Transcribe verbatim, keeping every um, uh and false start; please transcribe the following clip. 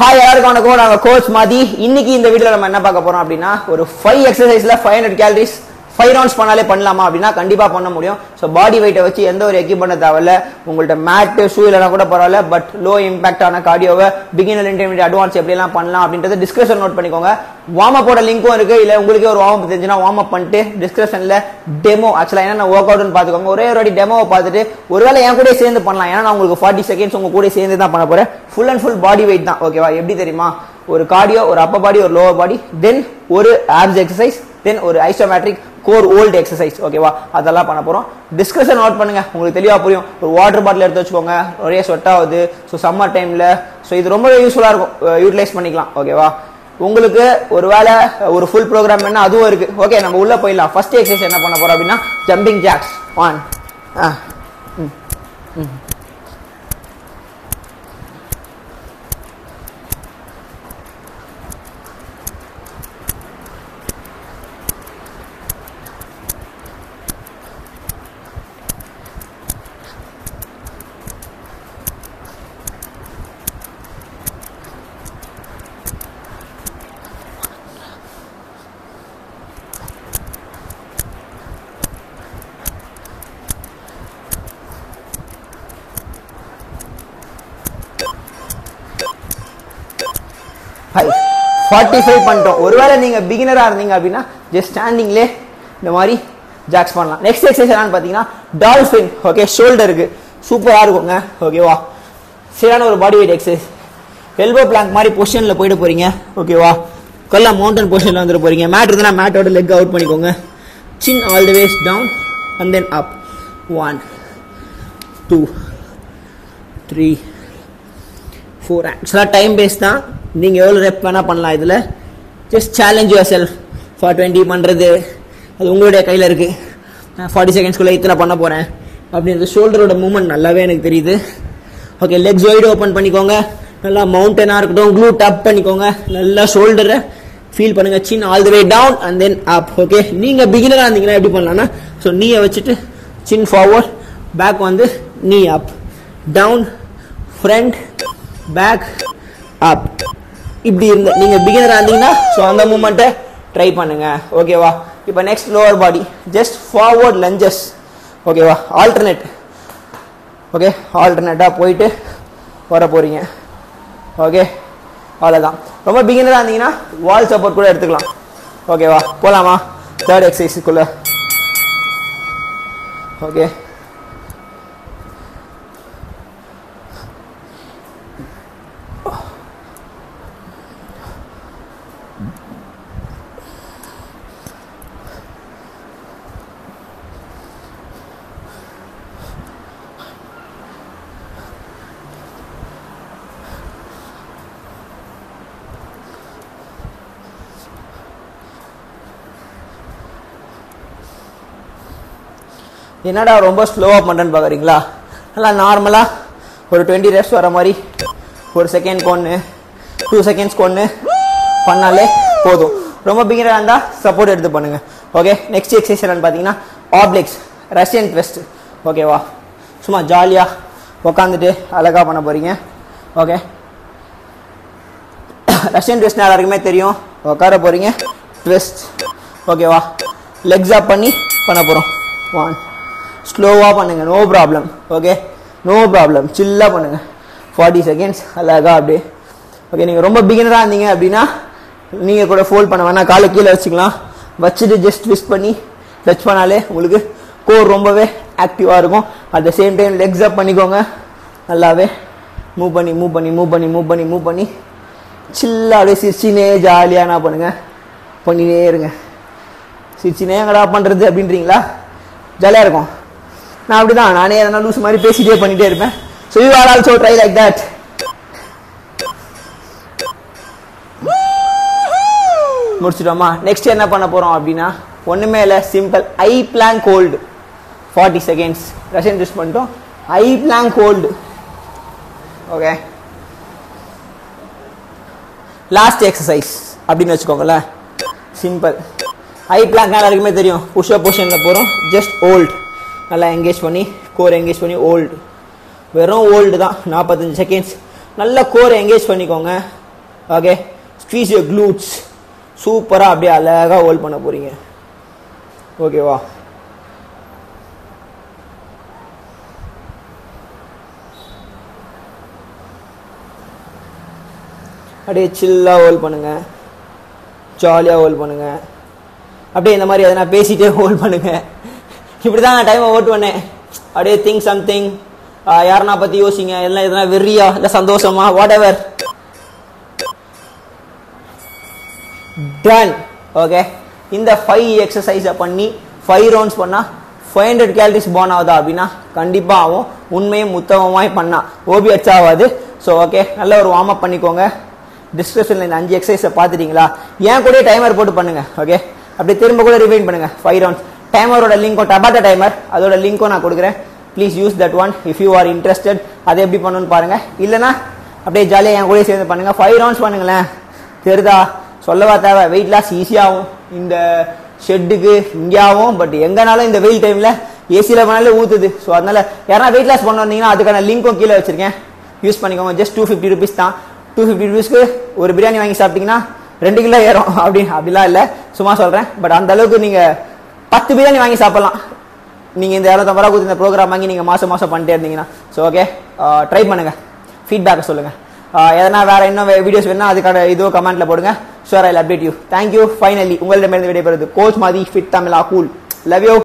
Hi எல்லாருக்கும் வணக்கம். நாங்க கோச் மாதி. இன்னைக்கு இந்த வீடியோல நம்ம என்ன பார்க்க போறோம் அப்படின்னா, ஒரு ஃபைவ் எக்ஸசைஸ்ல five hundred calories five rounds பண்ணாலே பண்ணலாமா அப்படின்னா கண்டிப்பா பண்ண முடியும். ஸோ பாடி வெயிட்டை வச்சு எந்த ஒரு எக்யூப்மெண்ட் தேவையில்ல. உங்கள்ட்ட மேட்டு ஷூ இல்லைனா கூட பரவாயில்ல, பட் லோ இம்பாக்ட் ஆன கார்டியோவை பிகினர் இன்டர்மீடியட் அட்வான்ஸ் எப்படி எல்லாம் பண்ணலாம் அப்படின்றத டிஸ்கிரிப்ஷன் நோட் பண்ணிக்கோங்க. வார்ம் அப்போட லிங்க்கும் இருக்கு. இல்ல உங்களுக்கே ஒரு வார்ம் அப் தெரிஞ்சுன்னா வார்ம் அப் பண்ணிட்டு டிஸ்கிரிப்ஷன்ல டெமோ ஆக்சுவலா என்ன ஒர்க் அவுட்னு பாத்துக்கோங்க. ஒரே ஒரு வாட்டி டெமோவை பார்த்துட்டு ஒருவேளை என் கூட சேர்ந்து பண்ணலாம். ஏன்னா நான் உங்களுக்கு ஃபார்ட்டி செகண்ட்ஸ் உங்க கூட சேர்ந்து தான் பண்ண போறேன். Full and full body weight தான். ஓகேவா? எப்படி தெரியுமா? ஒரு கார்டியோ, ஒரு அப்பர் பாடி, ஒரு லோவர் பாடி, தென் ஒரு ஆப்ஸ் எக்ஸசைஸ், தென் ஒரு ஐசோமேட்ரிக் கோர் ஓல்டு எக்ஸசைஸ். ஓகேவா? அதெல்லாம் பண்ண போறோம். டிஸ்கஷன் நோட் பண்ணுங்க, உங்களுக்கு தெளிவா புரியும். ஒரு வாட்டர் பாட்டில் எடுத்து வச்சுக்கோங்க. நிறைய ஸ்வெட் ஆகுது. ஸோ சம்மர் டைம்ல ஸோ இது ரொம்ப யூஸ்ஃபுல்லா இருக்கும். யூட்டிலைஸ் பண்ணிக்கலாம். ஓகேவா? உங்களுக்கு ஒரு வேலை ஒரு ஃபுல் ப்ரோக்ராம் என்ன அதுவும் இருக்கு. ஓகே, நம்ம உள்ள போயிடலாம். ஃபர்ஸ்ட் எக்ஸசைஸ் என்ன பண்ண போறோம் அப்படின்னா jumping jacks. One forty five பண்ணிட்டோம். ஒருவேளை நீங்க பிகினரா இருந்தீங்க அப்படின்னா ஜஸ்ட் ஸ்டாண்டிங்லே இந்த மாதிரி ஜாக்ஸ் பண்ணலாம். நெக்ஸ்ட் எக்ஸசைஸ் என்னன்னு பாத்தீங்கன்னா டால்ஃபின். ஓகே, ஷோல்டருக்கு சூப்பரா இருக்குங்க. ஓகேவா? சரியான ஒரு body weight exercise. Elbow plank மாதிரி பொசிஷன்ல போயிட்டு போறீங்க. ஓகேவா? கல்லா மவுண்டன் பொசிஷன்ல வந்துட்டு போறீங்க. மேட் இருந்தா மேட்டோட லெக் அவுட் பண்ணிக்கோங்க. Chin all the ways down and then up. One two three four. ஆக்சுவலா டைம் பேஸ் தான். நீங்க எவ்வளவு ரெப் வேணா பண்ணலாம். இதுல just challenge yourself for twenty பண்றது அது உங்களுடைய கையில இருக்கு. நான் ஃபார்ட்டி செகண்ட்ஸ்குள்ள இத்தனை பண்ண போறேன் அப்படின்றது ஷோல்டரோட மூவ்மெண்ட் நல்லாவே எனக்கு தெரியுது. ஓகே, லெக்ஸ் வைடு ஓப்பன் பண்ணிக்கோங்க. நல்லா மவுண்டனா இருக்கட்டும், க்ளூட் அப் பண்ணிக்கோங்க. நல்லா ஷோல்டரை ஃபீல் பண்ணுங்க. Chin all the way down and then up. Okay, நீங்க பிகினரா இருந்தீங்கன்னா எப்படி பண்ணலாம்னா, ஸோ நீயை வச்சுட்டு சின் ஃபார்வர்ட், பேக் வந்து knee up, down, front, back, up. இப்படி இருந்த நீங்க பிகினரா இருந்தீங்கன்னா ஸோ அந்த மூமெண்ட்டை ட்ரை பண்ணுங்க. ஓகேவா? இப்போ next lower body, just forward lunges. ஓகேவா? ஆல்டர்னேட். ஓகே, ஆல்டர்னேட்டா போயிட்டு வர போறீங்க. ஓகே, அவ்வளோதான். ரொம்ப பிகினரா இருந்தீங்கன்னா வால் சப்போர்ட் கூட எடுத்துக்கலாம். ஓகேவா? போலாமா தேர்ட் எக்ஸசைஸுக்குள்ள? ஓகே, என்னடா ரொம்ப ஸ்லோவா பண்றேன்னு பாக்குறீங்களா? நல்லா நார்மலா ஒரு டுவெண்ட்டி ரெப்ஸ் வர மாதிரி ஒரு செகண்ட் கொண்டு டூ செகண்ட்ஸ் கொண்டு பண்ணாலே போதும். ரொம்ப பிகினரா இருந்தா சப்போர்ட் எடுத்து பண்ணுங்க. ஓகே, நெக்ஸ்ட் எக்ஸசைஸ் என்னன்னு பாத்தீங்கன்னா ஆப்ளிக்ஸ், ரஷ்யன் ட்விஸ்ட். ஓகேவா? சும்மா ஜாலியா உக்காந்துட்டு அழகா பண்ண போறீங்க. ஓகே, ரஷ்யன் ட்விஸ்ட் எல்லாருக்குமே தெரியும். உட்கார போறீங்க, ட்விஸ்ட். ஓகேவா? லெக்ஸ் அப் பண்ணி பண்ண போறோம். ஒன், ஸ்லோவா பண்ணுங்க, no problem. Okay, no problem, சில்லா பண்ணுங்க. ஃபார்ட்டி செகண்ட்ஸ் அழகா அப்படியே. ஓகே, நீங்க ரொம்ப பிகினரா இருந்தீங்க அப்படின்னா நீங்க கூட ஃபோல்ட் பண்ண வேணா, காலை கீழே வச்சுக்கலாம். வச்சுட்டு ஜஸ்ட் ட்விஸ்ட் பண்ணி டச் பண்ணாலே உங்களுக்கு கோர் ரொம்பவே ஆக்டிவா இருக்கும். At the same time legs up பண்ணிக்கோங்க. நல்லாவே மூவ் பண்ணி மூவ் பண்ணி மூவ் பண்ணி மூவ் பண்ணி மூவ் பண்ணி சில்லா அப்படியே சிரிச்சினே ஜாலியா என்ன பண்ணுங்க பண்ணினே இருங்க. சிரிச்சினே எங்கடா பண்றது அப்படின்றீங்களா? ஜாலியா இருக்கும். நான் அப்படிதான், நானே எதனா லூஸ் மாதிரி பேசிட்டே பண்ணிட்டே இருப்பேன். So you are also try like that. முடிச்சிட்டோமா? நெக்ஸ்ட் என்ன பண்ண போறோம் அப்படின்னா ஒண்ணுமே இல்ல, simple high plank hold. Forty seconds Russian twist பண்ணிட்டோம். High plank hold. Okay, last exercise அப்படின்னு வச்சுக்கோங்களேன். சிம்பிள் ஐ பிளாங்க் எல்லாருக்குமே தெரியும். புஷ் அப் பொசிஷன்ல போறோம். ஜஸ்ட் ஹோல்ட், நல்லா எங்கேஜ் பண்ணி கோர் எங்கேஜ் பண்ணி ஹோல்டு. வெறும் ஹோல்டு தான். நாற்பத்தஞ்சு செகண்ட்ஸ் நல்லா கோர் எங்கேஜ் பண்ணிக்கோங்க. ஓகே ஸ்குவீஸ் யுவர் glutes சூப்பரா அப்படியே அழகா ஹோல்ட் பண்ண போறீங்க ஓகேவா அப்படியே சில்லா ஹோல்ட் பண்ணுங்க ஜாலியா ஹோல்ட் பண்ணுங்க அப்படியே இந்த மாதிரி எதனா பேசிட்டே ஹோல்ட் பண்ணுங்க இப்படிதான் டைமை ஓட்டு பண்ணேன் அப்படியே திங்க் சம்திங் யாருன்னா பத்தி யோசிங்க எல்லாம் எதனா வெறியா இல்ல சந்தோஷமா வாட் எவர் டன் ஓகே இந்த ஃபைவ் எக்ஸசைஸை பண்ணி ஃபைவ் ரவுண்ட்ஸ் பண்ணா ஃபைவ் ஹண்ட்ரட் கேலரிஸ் பர்ன் ஆகுதா அப்படின்னா கண்டிப்பா ஆகும் உண்மையும் உத்தமமாய் பண்ணா ஓபி அச்சாவாது ஸோ ஓகே நல்ல ஒரு வார்ம் அப் பண்ணிக்கோங்க டிஸ்கிரிப்ஷன்ல இந்த அஞ்சு எக்ஸசைஸை பார்த்துட்டீங்களா ஏன் கூட டைமர் போட்டு பண்ணுங்க ஓகே அப்படி திரும்ப கூட ரிவைண்ட் பண்ணுங்க ஃபைவ் ரவுண்ட்ஸ் டைமரோட லிங்க்கும் டபாட்டா டைமர் அதோட லிங்க்கும் நான் கொடுக்குறேன் please use that one if you are interested அதை எப்படி பண்ணணும்னு பாருங்க இல்லைனா அப்படியே ஜாலியாக என் கூட சேர்ந்து பண்ணுங்க ஃபைவ் ரவுண்ட்ஸ் பண்ணுங்களேன் தெரிதா சொல்லவா தேவை வெயிட் லாஸ் ஈஸியாகும் இந்த ஷெட்டுக்கு இங்கேயாகும் பட் எங்கனாலும் இந்த வெயில் டைம்ல ஏசியில் பண்ணாலே ஊத்துது ஸோ அதனால யாரா வெயிட் லாஸ் பண்ண வந்தீங்கன்னா அதுக்கான லிங்க்கும் கீழே வச்சிருக்கேன் யூஸ் பண்ணிக்கோங்க ஜஸ்ட் டூ ஃபிஃப்டி ருபீஸ் தான் டூ ஃபிஃப்டி ருபீஸ்க்கு ஒரு பிரியாணி வாங்கி சாப்பிட்டீங்கன்னா ரெண்டு கிலோ ஏறும் அப்படி அப்படிலாம் இல்லை சும்மா சொல்றேன் பட் அந்த அளவுக்கு நீங்க பத்து பிரியாணி வாங்கி சாப்பிடலாம் நீங்க இந்த இரநூத்தம்பது ரூபா இந்த ப்ரோக்ராம் வாங்கி நீங்க மாசம் மாசம் பண்ணிட்டே இருந்தீங்கன்னா ஸோ ஓகே ட்ரை பண்ணுங்க ஃபீட்பேக்கை சொல்லுங்க எதனா வேற இன்னும் வீடியோஸ் வேணா அதுக்கான இதோ கமெண்ட்ல போடுங்க sure I will update you thank you finally உங்களிடமிருந்து விடைபெறுவது கோச் மதி ஃபிட் தமிழா கூல் லவ் யூ